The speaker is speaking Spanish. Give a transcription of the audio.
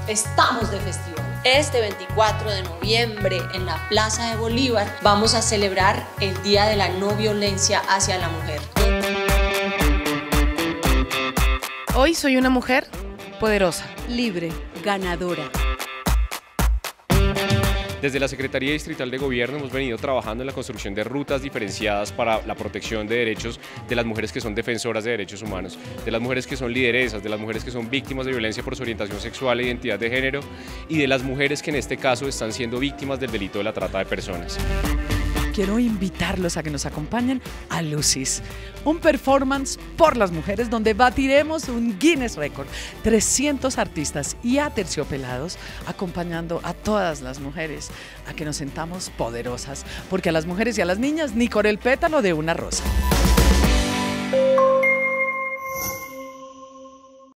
Estamos de festival. Este 24 de noviembre en la Plaza de Bolívar vamos a celebrar el Día de la No Violencia hacia la Mujer. Hoy soy una mujer poderosa, libre, ganadora. Desde la Secretaría Distrital de Gobierno hemos venido trabajando en la construcción de rutas diferenciadas para la protección de derechos de las mujeres que son defensoras de derechos humanos, de las mujeres que son lideresas, de las mujeres que son víctimas de violencia por su orientación sexual e identidad de género y de las mujeres que en este caso están siendo víctimas del delito de la trata de personas. Quiero invitarlos a que nos acompañen a Lucis, un performance por las mujeres donde batiremos un Guinness Record. 300 artistas y aterciopelados acompañando a todas las mujeres a que nos sentamos poderosas, porque a las mujeres y a las niñas ni con el pétalo de una rosa.